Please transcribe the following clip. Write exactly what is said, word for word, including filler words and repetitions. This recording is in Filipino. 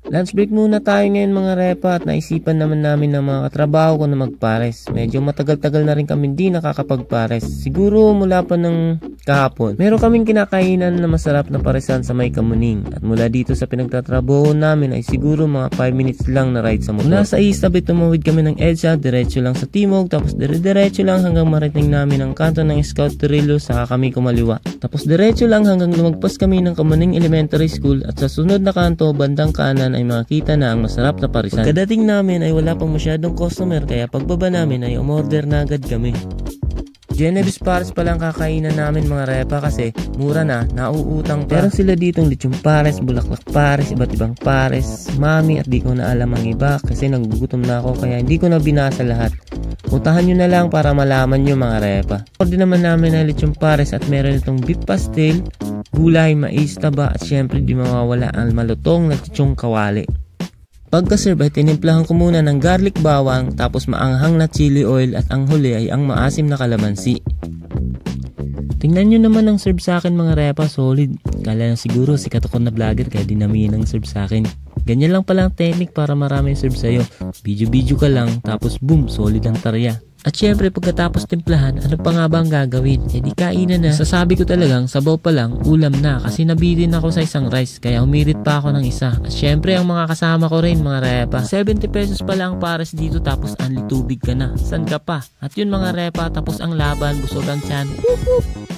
Lunch break muna tayo ngayon mga repa at naisipan naman namin ng mga katrabaho ko na magpares. Medyo matagal-tagal na rin kami hindi nakakapagpares. Siguro mula pa ng kahapon. Meron kaming kinakainan na masarap na paresan sa May Kamuning. At mula dito sa pinagtatrabaho namin ay siguro mga five minutes lang na ride sa motor. Mula sa East Abay tumawid kami ng EDSA, diretso lang sa Timog, tapos dire-diretso lang hanggang marating namin ang kanto ng Scout Torillo saka kami kumaliwa. Tapos diretso lang hanggang lumagpas kami ng Kamuning Elementary School at sa sunod na kanto bandang kanan ay makita na ang masarap na parisan. Pagkadating namin ay wala pang masyadong customer kaya pagbaba namin ay umorder na agad kami. Genevieve Pares pa lang kakainan namin mga repa kasi mura na, nauutang pa. Meron sila ditong lechon pares, bulaklak pares, iba't ibang pares, mami at di ko na alam ang iba kasi nagugutom na ako kaya hindi ko na binasa lahat. Puntahan nyo na lang para malaman nyo mga repa. Order naman namin ang lechon pares at meron itong beef pastel, gulay, mais, taba at syempre di mawawala ang malutong na chichong kawali. Pagka-serve ay tinimplahan ko muna ng garlic bawang tapos maanghang na chili oil at ang huli ay ang maasim na kalamansi. Tingnan nyo naman ang serve sa akin mga repa, solid. Kala na siguro sikat ako na vlogger kaya dinamihan ang serve sa akin. Ganyan lang palang technique para marami serve sa'yo. Video-video ka lang tapos boom, solid ang tarya. At syempre pagkatapos timplahan, ano pa nga ba ang gagawin? E di kainan na. Sasabi ko talagang sabaw pa lang, ulam na kasi nabitin ako sa isang rice kaya umirit pa ako ng isa. At syempre ang mga kasama ko rin mga repa, seventy pesos pa lang pares dito tapos only tubig ka na. San ka pa? At yun mga repa, tapos ang laban, busog ang tiyan. Whoop, whoop.